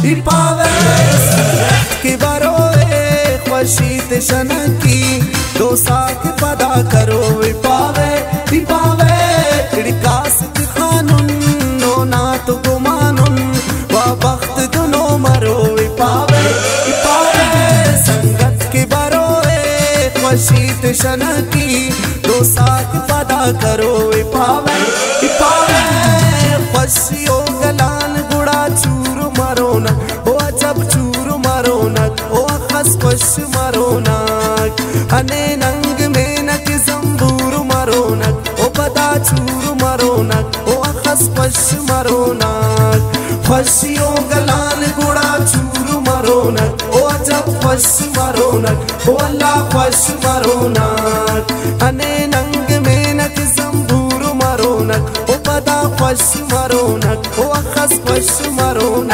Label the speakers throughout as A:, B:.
A: पावे की बरोए खुशीत शनकी दो साख पदा करो पावे कासिक खानुन नो ना तो गुमानुन वा वक्त दुनो मरो पावे संगत की बरोए खुशीत शनकी दो साख पदा करो पावे खुशियों गलान गुड़ा चूर मरोना ओ जब चूर मरोना ओ खस खुश मरोना अने नंग में नक जंबूर मरोना ओ पता चूर मरोना ओ खस खुश मरोना खुशियों गलान गुड़ा चूर मरोना ओ जब खुश मरोना ओ अल्लाह खुश मरोना अने नंग में नक जंबूर मरोना ओ पता खुश मरोना ओ खस खुश मरोना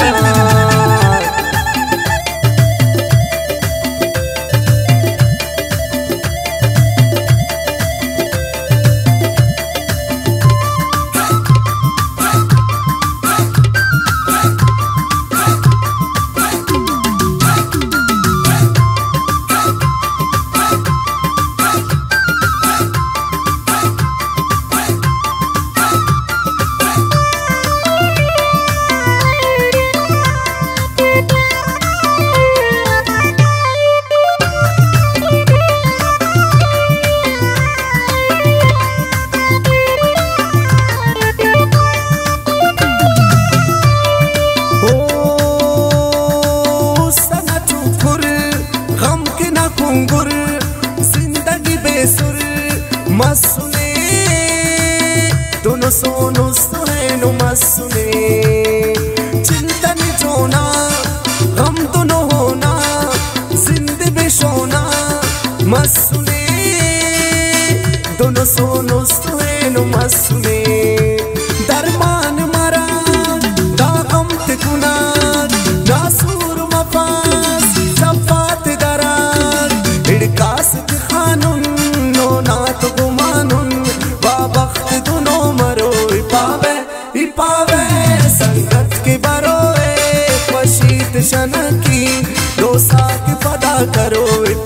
A: जिंदगी बेसुर मसुने दोनों सोनो सुहेनो मसुने चिंतन जोना हम दोनों होना जिंद बेशोना मसुने दोनों सोनो सुहेनो मसुने दरमान मरा दागम तिकुना नासूर मफास सफात दरार कासिक खानुन नो ना तो गुमानुन वा वक्त दुनो मरो पावे संगत के बरोए खुशीत शनकी दो साख पदा करो